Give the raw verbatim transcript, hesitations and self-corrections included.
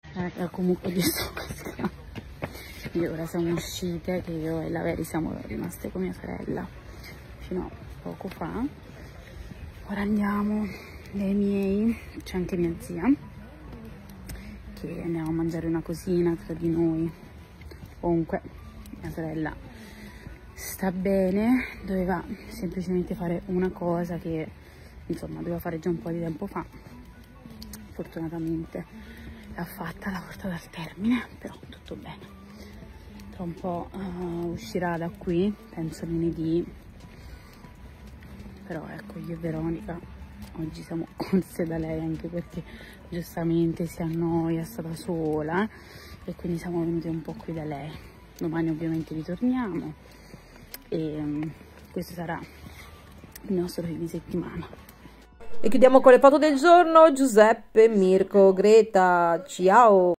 eh, comunque di sto io ora siamo uscite, che io e la Veri siamo rimaste con mia sorella fino a poco fa. Ora andiamo dai miei, c'è anche mia zia, che andiamo a mangiare una cosina tra di noi. Comunque mia sorella sta bene, doveva semplicemente fare una cosa che insomma doveva fare già un po' di tempo fa, fortunatamente l'ha fatta, l'ha portata al termine, però tutto bene. Tra un po' uh, uscirà da qui, penso lunedì, però ecco, io e Veronica oggi siamo corse da lei, anche perché giustamente si annoia, è stata sola, e quindi siamo venute un po' qui da lei. Domani ovviamente ritorniamo e um, questo sarà il nostro fine settimana. E chiudiamo con le foto del giorno. Giuseppe, Mirko, Greta, ciao!